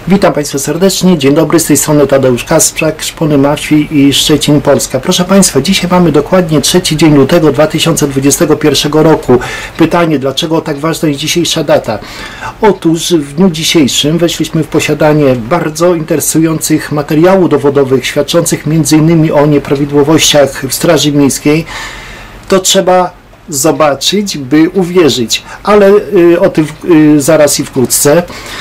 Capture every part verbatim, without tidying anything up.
Witam Państwa serdecznie, dzień dobry, z tej strony Tadeusz Kasprzak, Szpony Mafii i Szczecin, Polska. Proszę Państwa, dzisiaj mamy dokładnie trzeci dzień lutego dwa tysiące dwudziestego pierwszego roku. Pytanie, dlaczego tak ważna jest dzisiejsza data? Otóż w dniu dzisiejszym weszliśmy w posiadanie bardzo interesujących materiałów dowodowych, świadczących między innymi o nieprawidłowościach w Straży Miejskiej. To trzeba zobaczyć, by uwierzyć, ale y, o tym y, zaraz i wkrótce.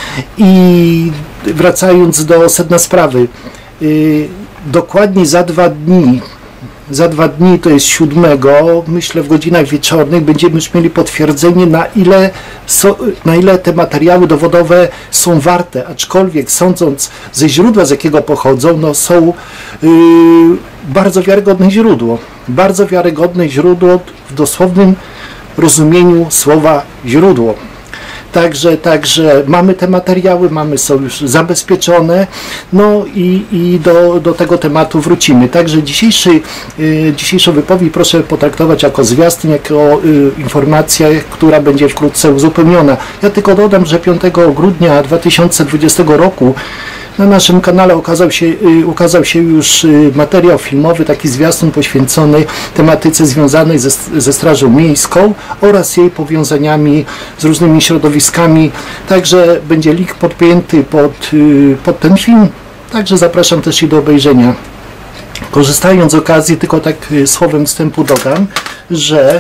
I wracając do sedna sprawy, y, dokładnie za dwa dni, za dwa dni, to jest siódmego, myślę w godzinach wieczornych, będziemy już mieli potwierdzenie, na ile, so, na ile te materiały dowodowe są warte, aczkolwiek sądząc ze źródła, z jakiego pochodzą, no są yy, bardzo wiarygodne źródło, bardzo wiarygodne źródło w dosłownym rozumieniu słowa źródło. Także, także mamy te materiały, mamy, są już zabezpieczone, no i, i do, do tego tematu wrócimy. Także dzisiejszy, y, dzisiejszą wypowiedź proszę potraktować jako zwiastun, jako y, informację, która będzie wkrótce uzupełniona. Ja tylko dodam, że piątego grudnia dwa tysiące dwudziestego roku na naszym kanale ukazał się, y, ukazał się już y, materiał filmowy, taki zwiastun poświęcony tematyce związanej ze, ze Strażą Miejską oraz jej powiązaniami z różnymi środowiskami. Także będzie link podpięty pod, y, pod ten film. Także zapraszam też i do obejrzenia. Korzystając z okazji, tylko tak y, słowem wstępu dodam, że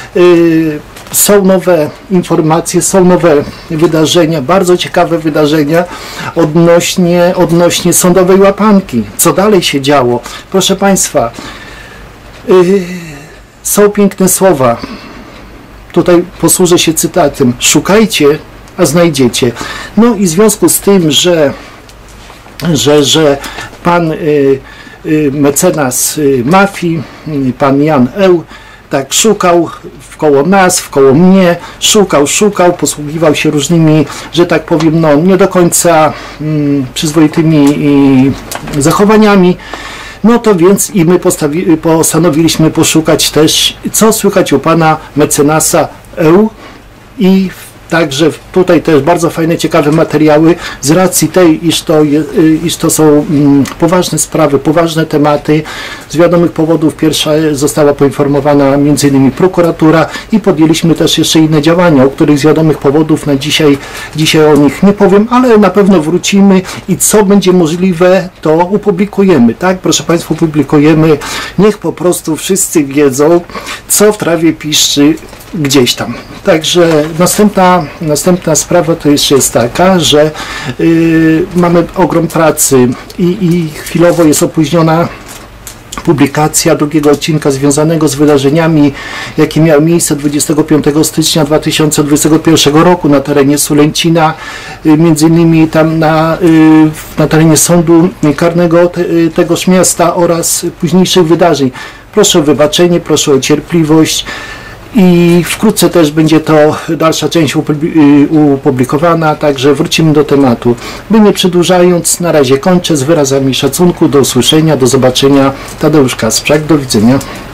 y, są nowe informacje, są nowe wydarzenia, bardzo ciekawe wydarzenia odnośnie, odnośnie sądowej łapanki. Co dalej się działo? Proszę Państwa, yy, są piękne słowa. Tutaj posłużę się cytatem. Szukajcie, a znajdziecie. No i w związku z tym, że, że, że pan yy, yy, mecenas yy, mafii, yy, pan Jan Eł, tak szukał wkoło nas, wkoło mnie, szukał, szukał, posługiwał się różnymi, że tak powiem, no nie do końca mm, przyzwoitymi y, zachowaniami. No to więc i my postawi, postanowiliśmy poszukać też, co słychać u pana mecenasa Eł, i także tutaj też bardzo fajne, ciekawe materiały z racji tej, iż to, iż to są mm, poważne sprawy, poważne tematy. Z wiadomych powodów pierwsza została poinformowana między innymi prokuratura i podjęliśmy też jeszcze inne działania, o których z wiadomych powodów na dzisiaj, dzisiaj o nich nie powiem, ale na pewno wrócimy i co będzie możliwe, to upublikujemy, tak? Proszę Państwa, publikujemy. Niech po prostu wszyscy wiedzą, co w trawie piszczy gdzieś tam. Także następna, następna sprawa to jeszcze jest taka, że yy, mamy ogrom pracy i, i chwilowo jest opóźniona publikacja drugiego odcinka związanego z wydarzeniami, jakie miały miejsce dwudziestego piątego stycznia dwa tysiące dwudziestego pierwszego roku na terenie Sulęcina, między innymi tam na, na terenie sądu karnego te, tegoż miasta oraz późniejszych wydarzeń. Proszę o wybaczenie, proszę o cierpliwość. I wkrótce też będzie to dalsza część upublikowana, także wrócimy do tematu. By nie przedłużając, na razie kończę z wyrazami szacunku. Do usłyszenia, do zobaczenia. Tadeusz Kasprzak, do widzenia.